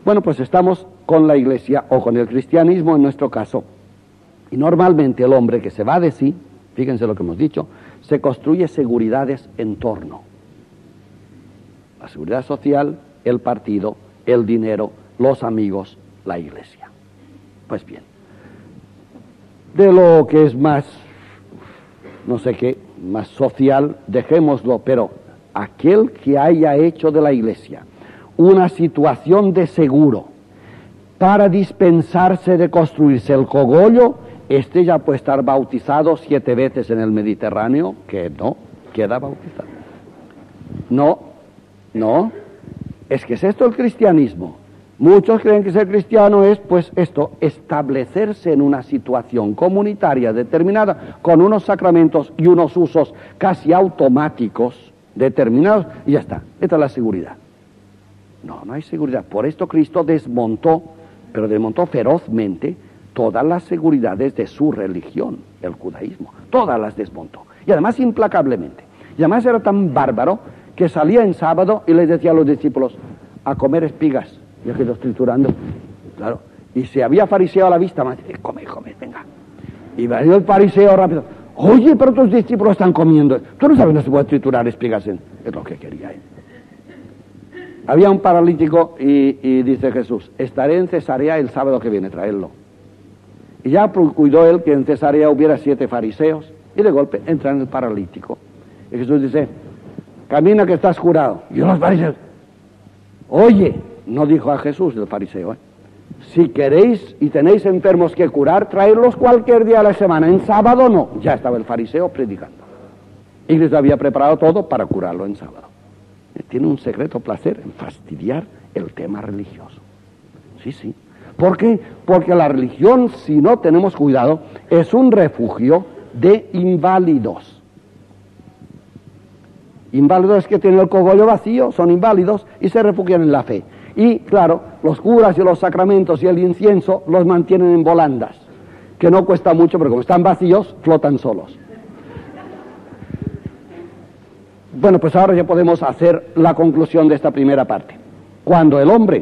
Bueno, pues estamos con la Iglesia o con el cristianismo en nuestro caso. Y normalmente el hombre que se va de sí, fíjense lo que hemos dicho, se construye seguridades en torno. La seguridad social, el partido, el dinero, los amigos, la Iglesia. Pues bien, de lo que es más, no sé qué, más social, dejémoslo, pero aquel que haya hecho de la Iglesia una situación de seguro para dispensarse de construirse el cogollo, este ya puede estar bautizado 7 veces en el Mediterráneo, que no queda bautizado. No, es que es esto el cristianismo. Muchos creen que ser cristiano es, pues esto, establecerse en una situación comunitaria determinada, con unos sacramentos y unos usos casi automáticos determinados, y ya está, esta es la seguridad. No hay seguridad. Por esto Cristo desmontó, pero desmontó ferozmente todas las seguridades de su religión, el judaísmo. Todas las desmontó. Y además implacablemente. Y además era tan bárbaro que salía en sábado y les decía a los discípulos, a comer espigas. Y aquellos triturando. Claro. Y si había fariseo a la vista, más dice, come, venga. Y venía el fariseo rápido. Oye, pero tus discípulos están comiendo. Tú no sabes, no se puede triturar espigas. Es lo que quería él. Había un paralítico y dice Jesús, estaré en Cesarea el sábado que viene, traedlo. Y ya cuidó él que en Cesarea hubiera 7 fariseos y de golpe entra en el paralítico. Y Jesús dice, camina que estás curado. Y los fariseos, oye, no dijo a Jesús el fariseo, si queréis y tenéis enfermos que curar, traedlos cualquier día de la semana, en sábado no. Ya estaba el fariseo predicando. Y les había preparado todo para curarlo en sábado. Tiene un secreto placer en fastidiar el tema religioso. Sí. ¿Por qué? Porque la religión, si no tenemos cuidado, es un refugio de inválidos. Inválidos que tienen el cogollo vacío, son inválidos y se refugian en la fe. Y claro, los curas y los sacramentos y el incienso los mantienen en volandas, que no cuesta mucho, pero como están vacíos, flotan solos. Bueno, pues ahora ya podemos hacer la conclusión de esta primera parte. Cuando el hombre,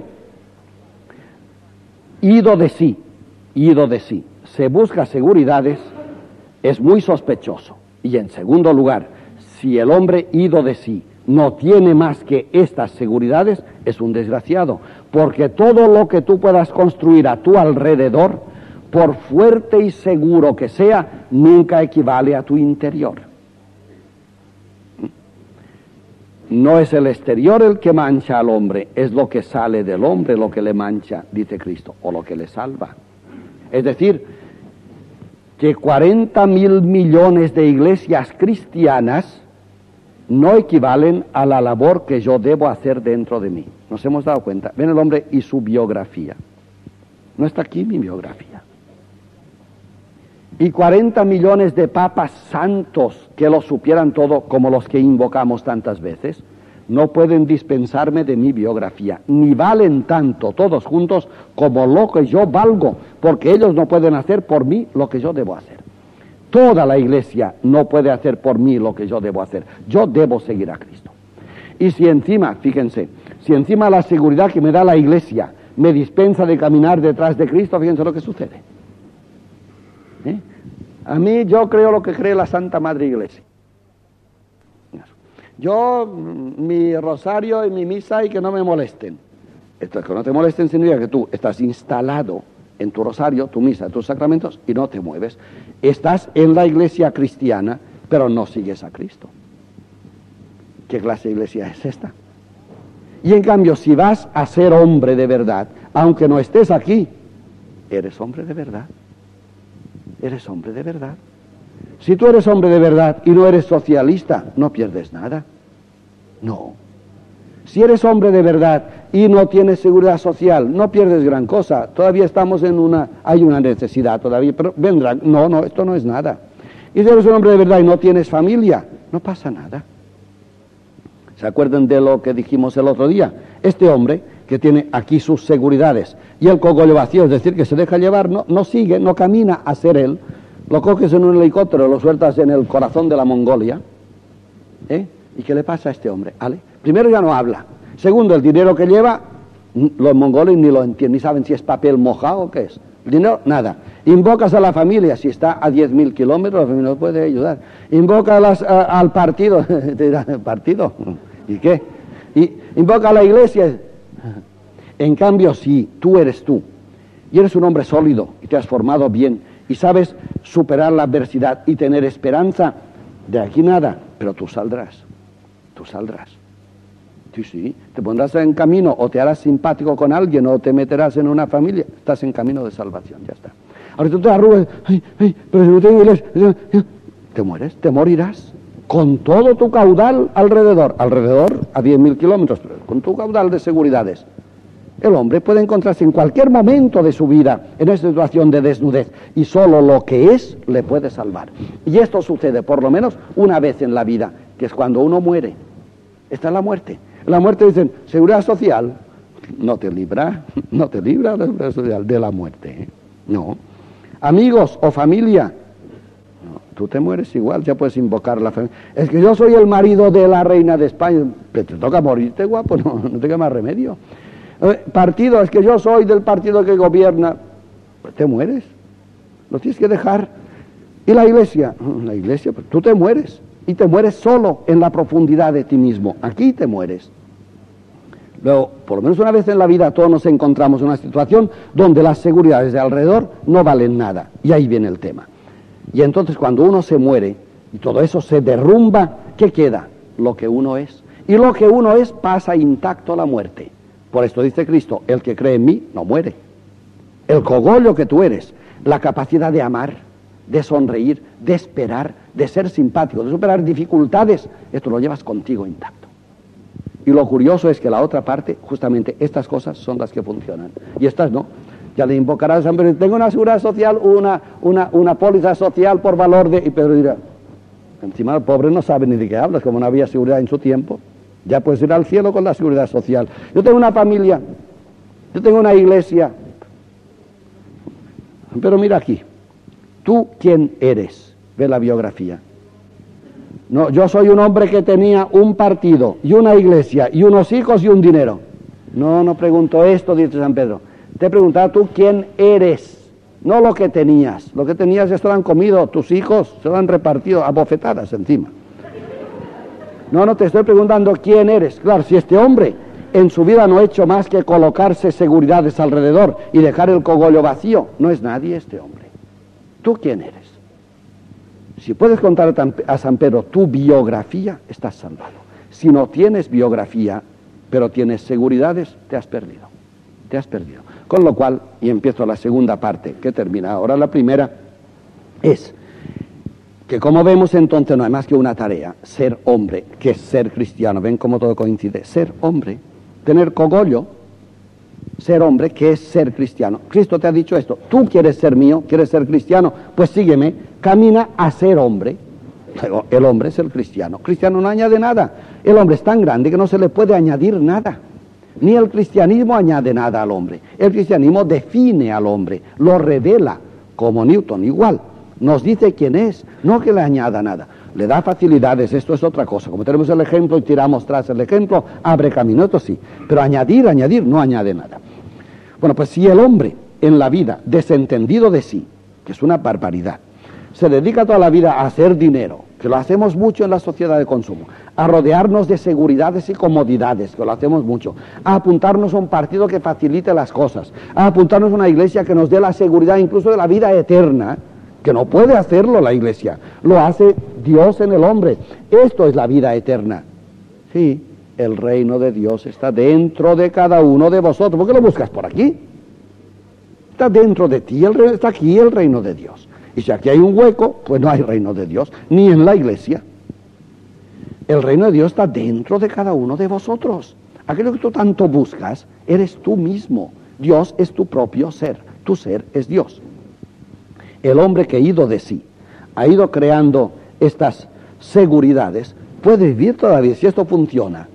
ido de sí, se busca seguridades, es muy sospechoso. Y en segundo lugar, si el hombre ido de sí no tiene más que estas seguridades, es un desgraciado. Porque todo lo que tú puedas construir a tu alrededor, por fuerte y seguro que sea, nunca equivale a tu interior. No es el exterior el que mancha al hombre, es lo que sale del hombre lo que le mancha, dice Cristo, o lo que le salva. Es decir, que 40.000 millones de iglesias cristianas no equivalen a la labor que yo debo hacer dentro de mí. Nos hemos dado cuenta. Ven el hombre y su biografía. No está aquí mi biografía. Y 40 millones de papas santos que lo supieran todo, como los que invocamos tantas veces, no pueden dispensarme de mi biografía, ni valen tanto todos juntos como lo que yo valgo, porque ellos no pueden hacer por mí lo que yo debo hacer. Toda la iglesia no puede hacer por mí lo que yo debo hacer. Yo debo seguir a Cristo. Y si encima, fíjense, si encima la seguridad que me da la iglesia me dispensa de caminar detrás de Cristo, fíjense lo que sucede. A mí, yo creo lo que cree la Santa Madre Iglesia. Yo, mi rosario y mi misa, y que no me molesten. Esto es que no te molesten significa que tú estás instalado en tu rosario, tu misa, tus sacramentos, y no te mueves. Estás en la iglesia cristiana, pero no sigues a Cristo. ¿Qué clase de iglesia es esta? Y en cambio, si vas a ser hombre de verdad, aunque no estés aquí, eres hombre de verdad. Eres hombre de verdad. Si tú eres hombre de verdad y no eres socialista, no pierdes nada. No. Si eres hombre de verdad y no tienes seguridad social, no pierdes gran cosa. Todavía estamos hay una necesidad todavía, pero vendrán. No, esto no es nada. Y si eres un hombre de verdad y no tienes familia, no pasa nada. ¿Se acuerdan de lo que dijimos el otro día? Este hombre que tiene aquí sus seguridades y el cogollo vacío, es decir, que se deja llevar, no sigue, no camina a ser él, lo coges en un helicóptero, lo sueltas en el corazón de la Mongolia, ¿y qué le pasa a este hombre? ¿Ale? Primero, ya no habla. Segundo, el dinero que lleva Los mongoles ni lo entienden, ni saben si es papel mojado o qué es. El dinero, nada. Invocas a la familia, si está a 10.000 kilómetros, la familia no puede ayudar. Invoca al partido, te dirán, ¿partido? ¿Y qué? Y invoca a la iglesia. En cambio, si tú eres tú, y eres un hombre sólido, y te has formado bien, y sabes superar la adversidad y tener esperanza, de aquí nada, pero tú saldrás. Sí, te pondrás en camino, o te harás simpático con alguien, o te meterás en una familia, estás en camino de salvación, ya está. Ahora tú te arrugas, pero si no tengo iglesia, te mueres, te morirás, con todo tu caudal alrededor a 10.000 kilómetros, pero con tu caudal de seguridades. El hombre puede encontrarse en cualquier momento de su vida en esta situación de desnudez, y solo lo que es le puede salvar. Y esto sucede por lo menos una vez en la vida, que es cuando uno muere. Esta es la muerte. La muerte, dicen, seguridad social, no te libra la seguridad social de la muerte, no. Amigos o familia, no, tú te mueres igual, ya puedes invocar a la familia. Es que yo soy el marido de la reina de España, te toca morirte, guapo, no te queda más remedio. Partido, es que yo soy del partido que gobierna, pues te mueres, lo tienes que dejar. Y la iglesia, pues tú te mueres, y te mueres solo en la profundidad de ti mismo, aquí te mueres. Luego, por lo menos una vez en la vida todos nos encontramos en una situación donde las seguridades de alrededor no valen nada, y ahí viene el tema. Y entonces cuando uno se muere y todo eso se derrumba, ¿qué queda? Lo que uno es. Y lo que uno es pasa intacto a la muerte. Por esto dice Cristo, el que cree en mí no muere. El cogollo que tú eres, la capacidad de amar, de sonreír, de esperar, de ser simpático, de superar dificultades, esto lo llevas contigo intacto. Y lo curioso es que la otra parte, justamente estas cosas son las que funcionan. Y estas no. Ya le invocarás a San Pedro, tengo una seguridad social, una póliza social por valor de... Y Pedro dirá, encima el pobre no sabe ni de qué hablas, como no había seguridad en su tiempo. Ya puedes ir al cielo con la seguridad social. Yo tengo una familia, yo tengo una iglesia. Pero mira aquí, ¿tú quién eres? Ve la biografía. No, yo soy un hombre que tenía un partido y una iglesia y unos hijos y un dinero. No pregunto esto, dice San Pedro. Te he preguntado tú quién eres, no lo que tenías. Lo que tenías esto lo han comido tus hijos, se lo han repartido a bofetadas encima. No, te estoy preguntando quién eres. Claro, si este hombre en su vida no ha hecho más que colocarse seguridades alrededor y dejar el cogollo vacío, no es nadie este hombre. ¿Tú quién eres? Si puedes contar a San Pedro tu biografía, estás salvado. Si no tienes biografía, pero tienes seguridades, te has perdido. Con lo cual, y empiezo la segunda parte, que termina ahora la primera, es que como vemos entonces no hay más que una tarea, ser hombre, que es ser cristiano. Ven cómo todo coincide. Ser hombre, tener cogollo, ser hombre, que es ser cristiano. Cristo te ha dicho esto, tú quieres ser mío, quieres ser cristiano, pues sígueme, camina a ser hombre. Luego, el hombre es el cristiano. Cristiano no añade nada. El hombre es tan grande que no se le puede añadir nada. Ni el cristianismo añade nada al hombre. El cristianismo define al hombre, lo revela, como Newton, igual. Nos dice quién es, no que le añada nada. Le da facilidades, esto es otra cosa. Como tenemos el ejemplo y tiramos tras el ejemplo, abre camino, esto sí. Pero añadir, no añade nada. Bueno, pues si el hombre en la vida, desentendido de sí, que es una barbaridad, se dedica toda la vida a hacer dinero, que lo hacemos mucho en la sociedad de consumo, a rodearnos de seguridades y comodidades, que lo hacemos mucho, a apuntarnos a un partido que facilite las cosas, a apuntarnos a una iglesia que nos dé la seguridad incluso de la vida eterna, que no puede hacerlo la iglesia, lo hace Dios en el hombre. Esto es la vida eterna. Sí, el reino de Dios está dentro de cada uno de vosotros. ¿Por qué lo buscas por aquí? Está dentro de ti, está aquí el reino de Dios. Y si aquí hay un hueco, pues no hay reino de Dios, ni en la iglesia. El reino de Dios está dentro de cada uno de vosotros. Aquello que tú tanto buscas, eres tú mismo. Dios es tu propio ser. Tu ser es Dios. El hombre que ha ido de sí, ha ido creando estas seguridades, puede vivir todavía, si esto funciona,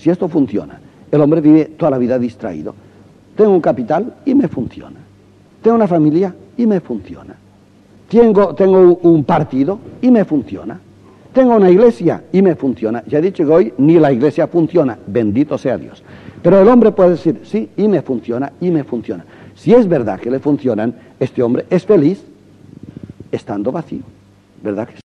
el hombre vive toda la vida distraído. Tengo un capital y me funciona. Tengo una familia y me funciona. Tengo un partido y me funciona. tengo una iglesia y me funciona. Ya he dicho que hoy ni la iglesia funciona, bendito sea Dios. Pero el hombre puede decir, sí, y me funciona, y me funciona. Si es verdad que le funcionan, este hombre es feliz estando vacío, ¿verdad que sí?